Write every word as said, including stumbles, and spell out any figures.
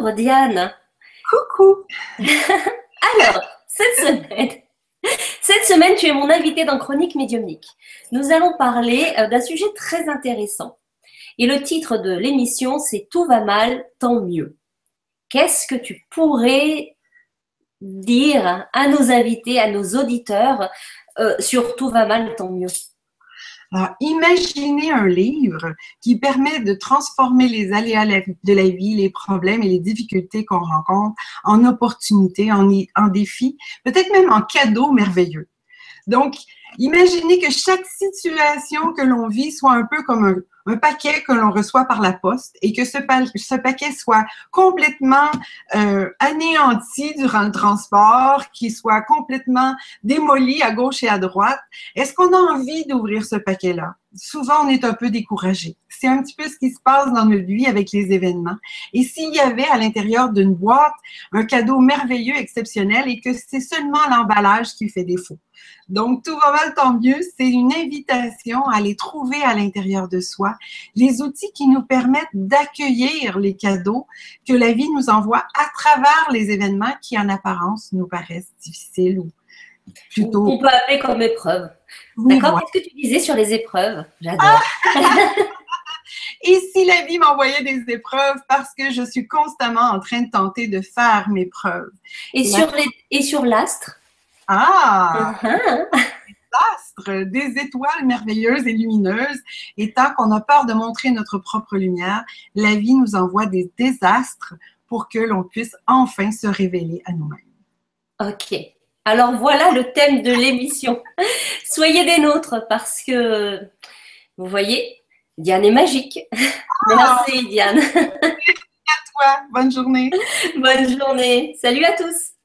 Bonjour Diane. Coucou. Alors, cette semaine, cette semaine, tu es mon invitée dans Chronique médiumnique. Nous allons parler euh, d'un sujet très intéressant. Et le titre de l'émission, c'est Tout va mal, tant mieux. Qu'est-ce que tu pourrais dire à nos invités, à nos auditeurs euh, sur Tout va mal, tant mieux? Alors, imaginez un livre qui permet de transformer les aléas de la vie, les problèmes et les difficultés qu'on rencontre en opportunités, en, en défis, peut-être même en cadeaux merveilleux. Donc, imaginez que chaque situation que l'on vit soit un peu comme un, un paquet que l'on reçoit par la poste et que ce, ce paquet soit complètement euh, anéanti durant le transport, qu'il soit complètement démoli à gauche et à droite. Est-ce qu'on a envie d'ouvrir ce paquet-là? Souvent, on est un peu découragé. C'est un petit peu ce qui se passe dans notre vie avec les événements. Et s'il y avait à l'intérieur d'une boîte un cadeau merveilleux, exceptionnel, et que c'est seulement l'emballage qui fait défaut. Donc, tout va mal, tant mieux. C'est une invitation à aller trouver à l'intérieur de soi les outils qui nous permettent d'accueillir les cadeaux que la vie nous envoie à travers les événements qui, en apparence, nous paraissent difficiles ou plutôt… On peut appeler comme épreuve. Oui, D'accord? voilà. Qu'est-ce que tu disais sur les épreuves? J'adore. Ah! Et si la vie m'envoyait des épreuves parce que je suis constamment en train de tenter de faire mes preuves. Et la... sur les et sur l'astre? Ah! Uh-huh. L'astre, des étoiles merveilleuses et lumineuses. Et tant qu'on a peur de montrer notre propre lumière, la vie nous envoie des désastres pour que l'on puisse enfin se révéler à nous-mêmes. Ok. Alors voilà le thème de l'émission. Soyez des nôtres parce que, vous voyez, Diane est magique. Ah, Merci Diane. à toi, bonne journée. Bonne journée. Salut à tous.